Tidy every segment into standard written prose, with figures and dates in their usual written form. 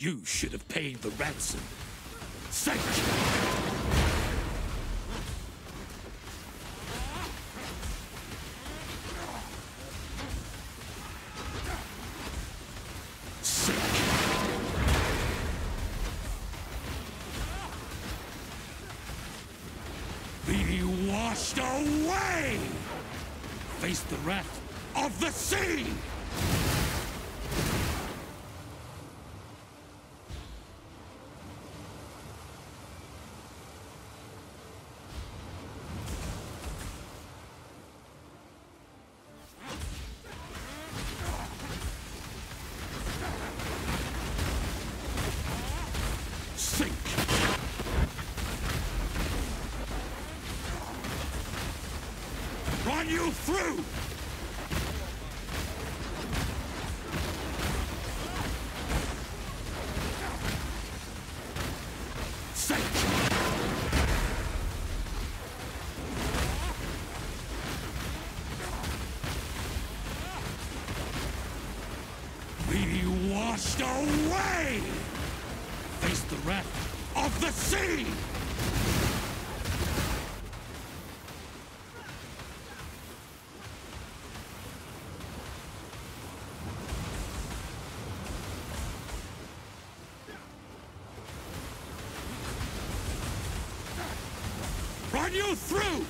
You should have paid the ransom. Sink! Be washed away! Face the wrath of the sea! Sink! Run you through! Sink! Be washed away! Face the wrath of the sea! Run you through!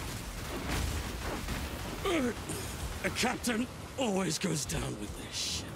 A captain always goes down with this ship.